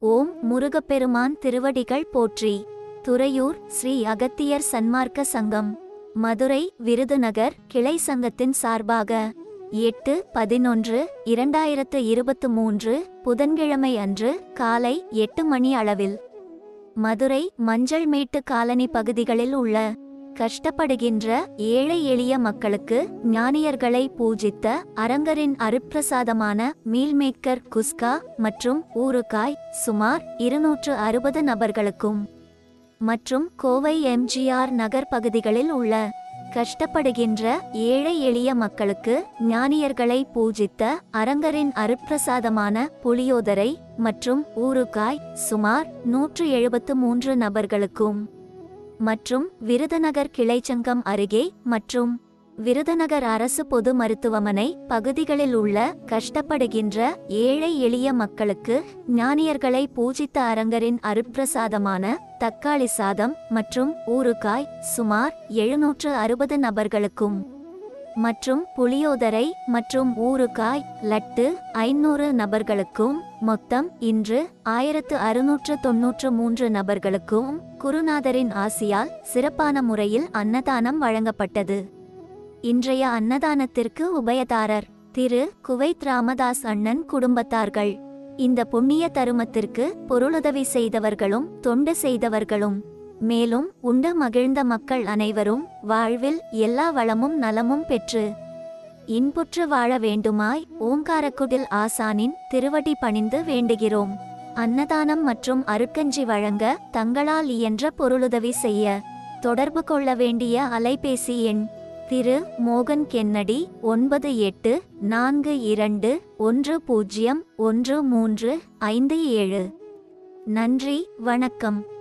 ஓம் முருகப்பெருமான் திருவடிகள் போற்றி. துறையூர் ஸ்ரீ அகத்தியர் சன்மார்க்க சங்கம், மதுரை விருதுநகர் கிளை சங்கத்தின் சார்பாக 8/11/2023 புதன்கிழமை அன்று காலை 8 மணி அளவில் மதுரை மஞ்சள்மேட்டு காலனி பகுதிகளில் உள்ள கஷ்டப்படுகின்ற ஏழை எளிய மக்களுக்கு ஞானியர்களை பூஜித்த அரங்கரின் அருட்பிரசாதமான மீல்மேக்கர் குஸ்கா மற்றும் ஊறுகாய் சுமார் 260 நபர்களுக்கும் மற்றும் கோவை எம்ஜிஆர் நகர் பகுதிகளில் உள்ள கஷ்டப்படுகின்ற ஏழை எளிய மக்களுக்கு ஞானியர்களை பூஜித்த அரங்கரின் அருட்பிரசாதமான புளியோதரை மற்றும் ஊறுகாய் சுமார் 173 நபர்களுக்கும் மற்றும் விருதுநகர் கிளைச்சங்கம் அருகே மற்றும் விருதுநகர் அரசு பொது மருத்துவமனை பகுதிகளில் உள்ள கஷ்டப்படுகின்ற ஏழை எளிய மக்களுக்கு ஞானியர்களை பூஜித்த அரங்கரின் அருட்பிரசாதமான தக்காளி சாதம் மற்றும் ஊறுகாய் சுமார் 760 நபர்களுக்கும் மற்றும் புளியோதரை மற்றும் ஊறுகாய் லட்டு 500 நபர்களுக்கும் மொத்தம் இன்று 1693 நபர்களுக்கும் குருநாதரின் ஆசியால் சிறப்பான முறையில் அன்னதானம் வழங்கப்பட்டது. இன்றைய அன்னதானத்திற்கு உபயதாரர் திரு குவைத் ராமதாஸ் அண்ணன் குடும்பத்தார்கள். இந்த புண்ணிய தருமத்திற்கு பொருளுதவி செய்தவர்களும் தொண்டு செய்தவர்களும் மேலும் உண்டு மகிழ்ந்த மக்கள் அனைவரும் வாழ்வில் எல்லா வளமும் நலமும் பெற்று இன்புற்று வாழ வேண்டுமாய் ஓங்காரக்குடில் ஆசானின் திருவடி பணிந்து வேண்டுகிறோம். அன்னதானம் மற்றும் அருட்கஞ்சி வழங்க தங்களால் இயன்ற பொருளுதவி செய்ய தொடர்பு கொள்ள வேண்டிய அலைபேசி எண் திரு மோகன் கென்னடி 9842101357. நன்றி, வணக்கம்.